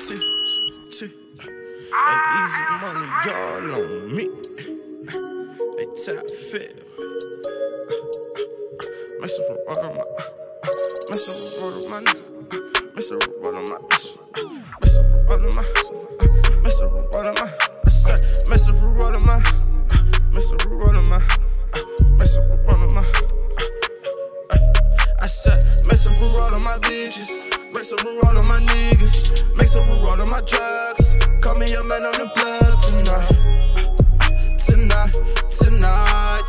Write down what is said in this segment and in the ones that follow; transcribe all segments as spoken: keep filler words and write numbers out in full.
T, T, hey, easy money, y'all on me. They top fail. Mess up with all of my, mess up with all of my, mess up with all of my, mess up with all of my, mess up with all of my, I said, mess up with all of my, mess up with all of my, mess up with all of my, I said, mess up with all of my bitches. Mix up with all of my niggas, mix up with all of my drugs. Call me a man on the blood tonight. Tonight, tonight,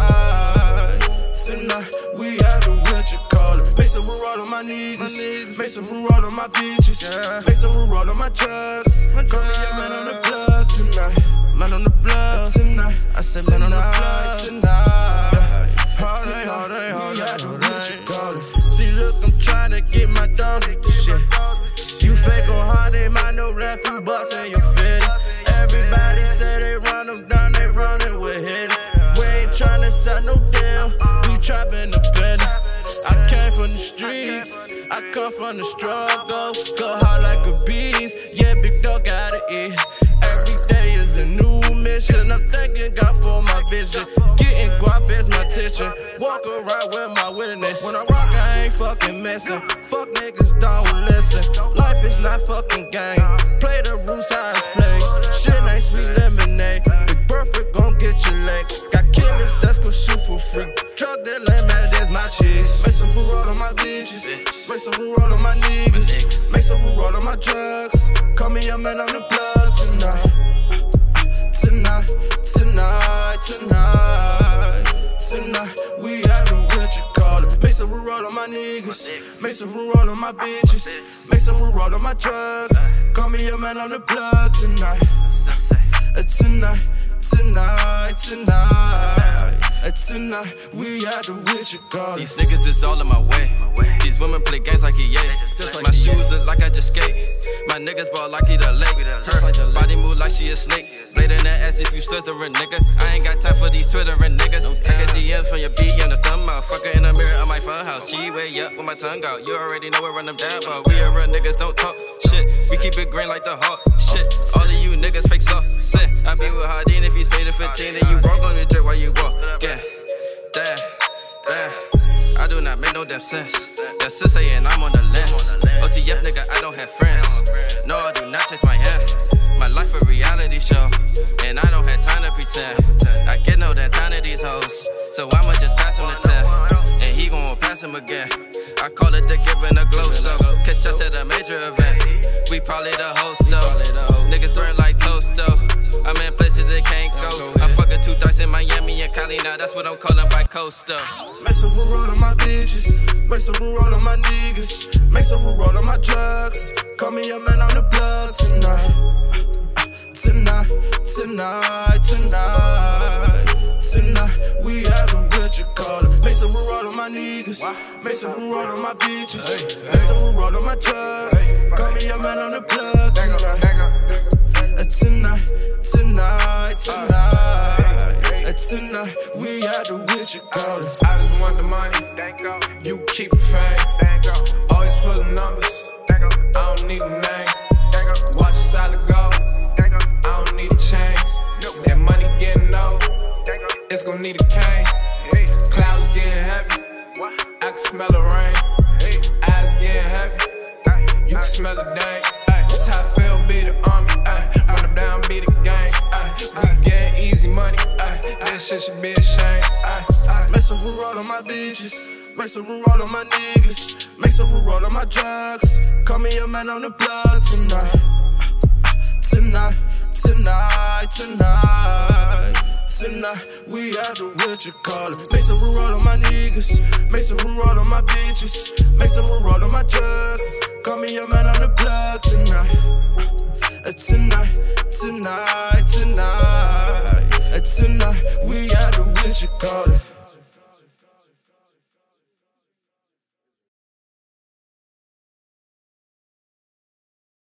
tonight, tonight. We have the what you call it. Mix up with all of my niggas, mix up with all of my bitches, mix up with all of my drugs. Call me a man on the blood tonight. Man on the blood tonight. I said man on the blood tonight. Tonight, all day, all day, all day, what you call it. See, look, I'm tryna get my dogs with the shit. You fake on hard, they might know that few bucks in your fitty. Everybody say they run them down, they running with hitters. We ain't tryna sell no deal, we trapping the penny. I came from the streets, I come from the struggle. Go hard like a beast, yeah, big dog gotta eat. Every day is a new mission, I'm thanking God for my vision. Getting guap is my teacher, walk around with my witness. When I rock, I ain't fucking messing. Fuck niggas don't listen. Life is not fucking game. Play the rules how it's played. Shit ain't sweet lemonade. Big Burford gon' get your leg. Got killers that's gon' shoot for free. Drug dealer, man, that's my cheese. Make some for all of my bitches. Make some for all of my niggas. Make some for all of my drugs. Call me a man on the blood tonight. Tonight, tonight, tonight, tonight, we having what you call it. Make some for all of my niggas, make some for all of my bitches, make some for all of my drugs. Call me a man on the blood tonight. Uh, tonight, tonight, tonight, uh, tonight, we had the what you call it. These niggas is all in my way. These women play games like E A. Just like my shoes look like I just skate. My niggas ball like he the lake. Her body move like she a snake. Blade in that ass if you slithering, nigga. I ain't got time for these twittering niggas. Take a D M from your B on the thumb out. Fucker in the mirror of my phone house. G way up with my tongue out. You already know we run them down, but we are real niggas, don't talk shit. We keep it green like the hawk. Shit, all of you niggas fake soft. Sin. I be with Hardin if he's paid to fifteen and you walk on the drip while you walk. Yeah, damn, damn. I do not make no damn sense. That sis saying I'm on the list. O T F nigga, I don't have friends. No, I do not chase my hand. My life a reality show, and I don't have time to pretend. I get no damn time to these hoes, so I'ma just pass him the ten, and he gon' pass him again. I call it the giving a glow show. Catch us at a major event. We probably the host though. Niggas burn like toast though. I'm in places they can't go. I'm fucking two dice in Miami and Cali now. That's what I'm calling by coast though. Mess up with all of my bitches, mess up with all of my niggas, mess up with all of my drugs. Call me a man on the blood tonight. Tonight, tonight, tonight, tonight, we having what you call it. Make some for all of my niggas, make some for all of my bitches, make some for all of my drugs. Call me a man on the blood tonight. Tonight, tonight, tonight, tonight, we had the what you call it. I just want the money, you keep it fame. Always pulling numbers, I don't need a name. Watch the solid go. I don't need a chain. That money getting old, it's gon' need a cane. Clouds getting heavy, I can smell the rain. Eyes getting heavy, you can smell the dang. Top field be the army, run them down be the gang. We getting easy money, that shit should be a shame. Mess up with all of my bitches, mess up with all of my niggas, mess up with all of my drugs. Call me a man on the blood tonight. Tonight, tonight, tonight, tonight, we have the what you call it. Make some for all of my niggas, make some for all of my bitches, make some for all of my drugs. Call me a man on the blood tonight. Tonight, tonight.